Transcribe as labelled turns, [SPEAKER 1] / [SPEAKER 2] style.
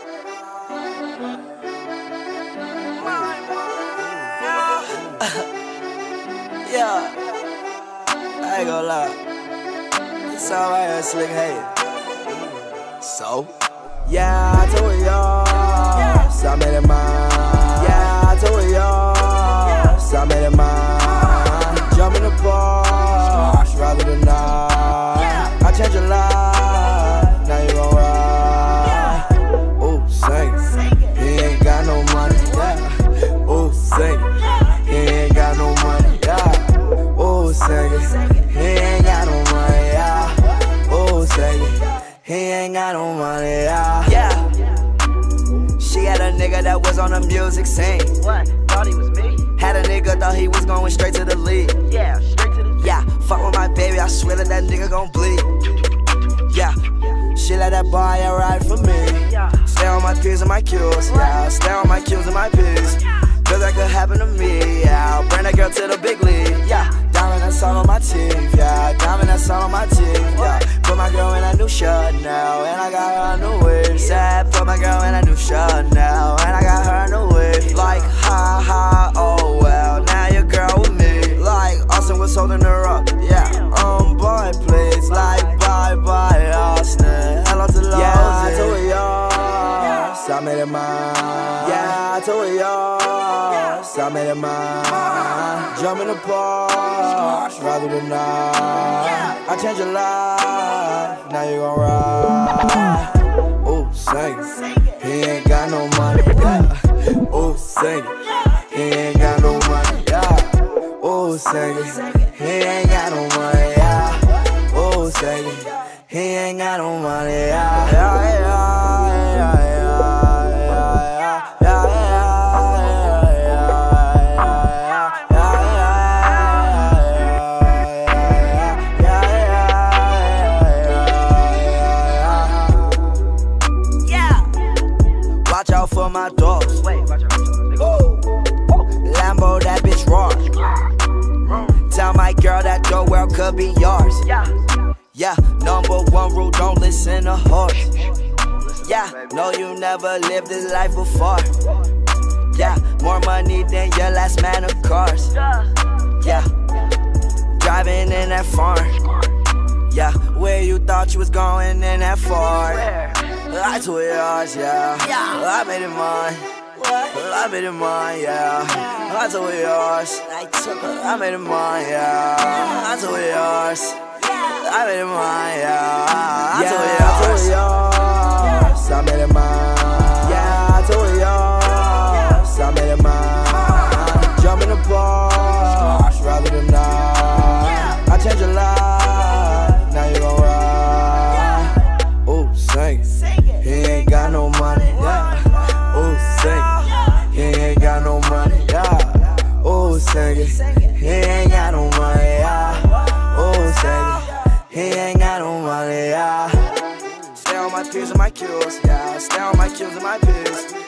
[SPEAKER 1] Yeah, I ain't gonna lie. This song right here, Slick Hater. So? Yeah, I told y'all, so I made it mine. Yeah, I told y'all, so I made it mine. Jump in the Porsche, rather than not. I changed your life, now you gon' ride. Ooh, sing it. He ain't got no money, yeah. Ooh, sing it. He ain't got no money, yeah. Ooh, sing it. He ain't got no money, yeah. Ooh, sing it. He ain't got no money, yeah. She had a nigga that was on the music scene.
[SPEAKER 2] What? Thought he was me?
[SPEAKER 1] Had a nigga thought he was going straight to the league.
[SPEAKER 2] Yeah, straight to the
[SPEAKER 1] Yeah, fuck with my baby, I swear that nigga gon' bleed. Yeah, she let that boy ride for me. Stay on my P's and my Q's, yeah. Stay on my Q's and my P's. Cause that could happen to me, yeah. Bring that girl to the big league, yeah. Diamond that's all on my teeth, yeah. Diamond that's all on my teeth, yeah. Put my girl in a new shirt now, and I got her a new wave. Sad, put my girl in a new shirt now, and I got her a new wave. Like, ha ha, oh well, now your girl with me. Like, Austin was holding her up, yeah. Boy, please, like, bye bye, Austin. Hello to Lord. Yeah, I told y'all, so I made it mine. Yeah, I told y'all, so I made it mine. Jump in the Porsche, rather than not. I changed your life, now you gon' ride. Ooh, sing it. He ain't got no money, yeah. Ooh, sing it. He ain't got no money, yeah. Ooh, sing it. He ain't got no money, yeah. Ooh, sing it. He ain't got no money, yeah. Watch out for my dogs.
[SPEAKER 2] Wait, watch out.
[SPEAKER 1] Lambo, that bitch raw. Tell my girl that your world could be yours. Yeah, number one rule, don't listen to horse. Yeah, no, you never lived this life before. Yeah, more money than your last man of cars. Yeah, driving in that farm. Yeah, where you thought you was going in that Ford. I told yours, yeah. I made it mine. I made it mine, yeah. I told yours. I made it mine, yeah. I told yours. I made it mine, yeah. I told yours. I made it mine. Yeah, I told yours. I made it mine. Jump in the Porsche, rather than not. I changed your life, now you gon' ride. Ooh, sing it. He ain't got no money, yeah. Ooh, sing it. He ain't got no money, yeah. Ooh, sing it. He ain't got no money, yeah. Ooh, sing it. He ain't got no money, yeah. Stay on my P's and my Q's, yeah. Stay on my Q's and my P's.